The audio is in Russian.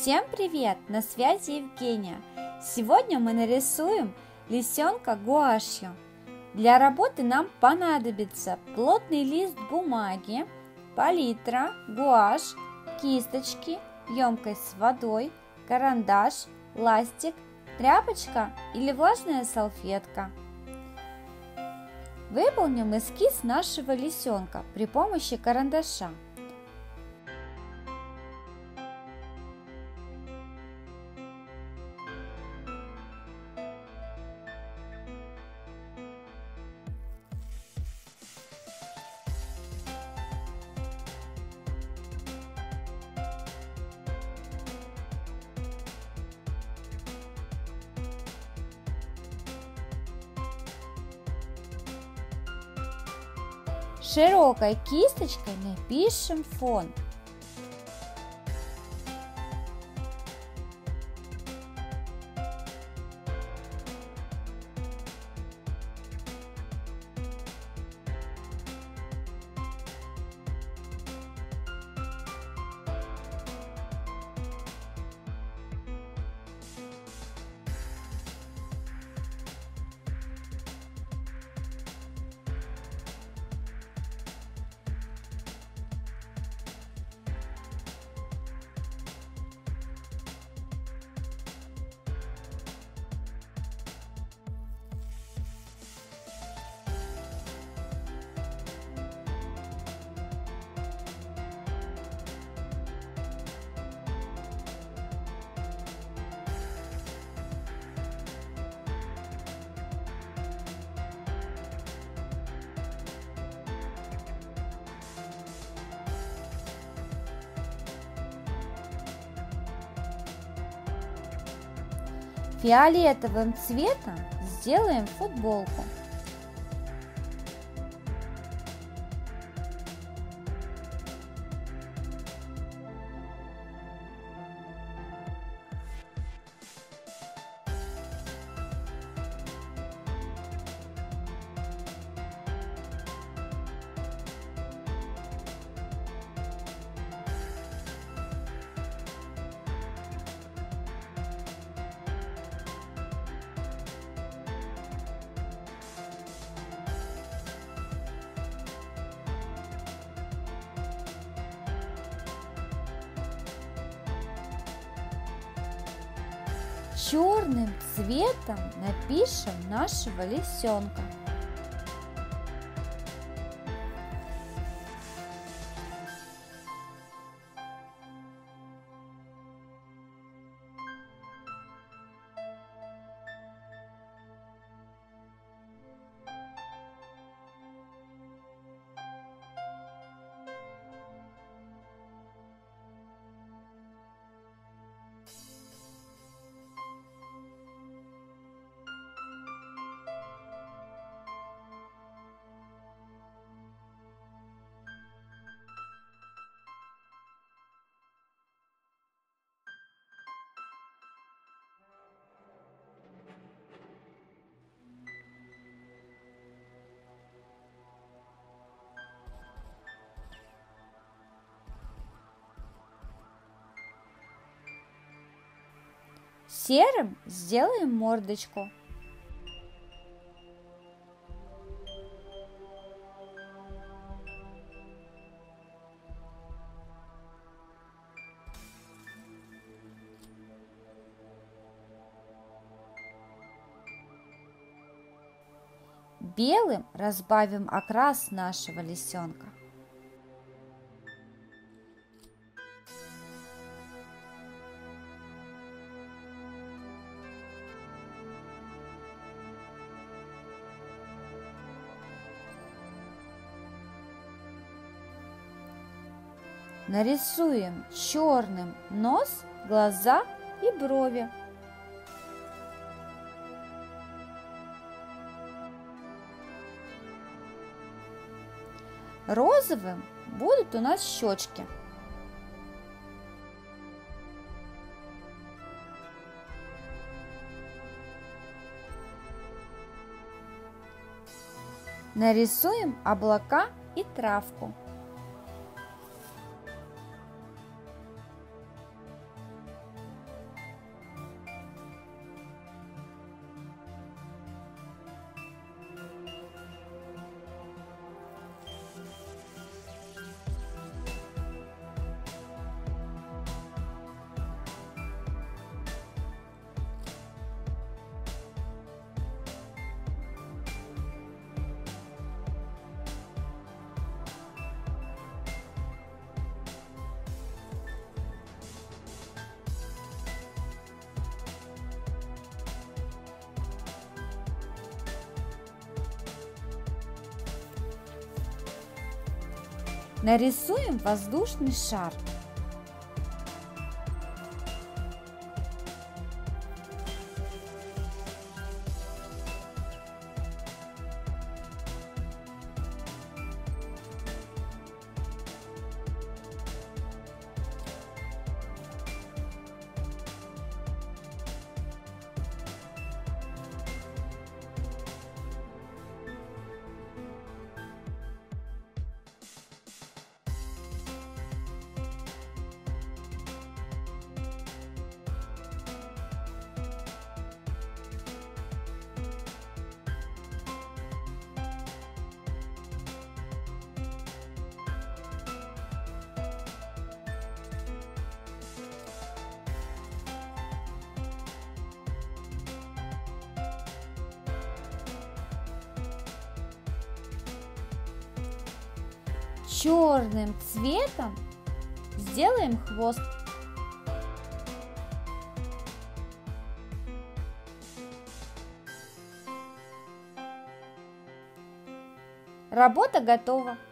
Всем привет! На связи Евгения. Сегодня мы нарисуем лисенка гуашью. Для работы нам понадобится плотный лист бумаги, палитра, гуашь, кисточки, емкость с водой, карандаш, ластик, тряпочка или влажная салфетка. Выполним эскиз нашего лисенка при помощи карандаша. Широкой кисточкой напишем фон. Фиолетовым цветом сделаем футболку. Черным цветом напишем нашего лисенка. Серым сделаем мордочку. Белым разбавим окрас нашего лисенка. Нарисуем черным нос, глаза и брови. Розовым будут у нас щечки. Нарисуем облака и травку. Нарисуем воздушный шар. Черным цветом сделаем хвост. Работа готова.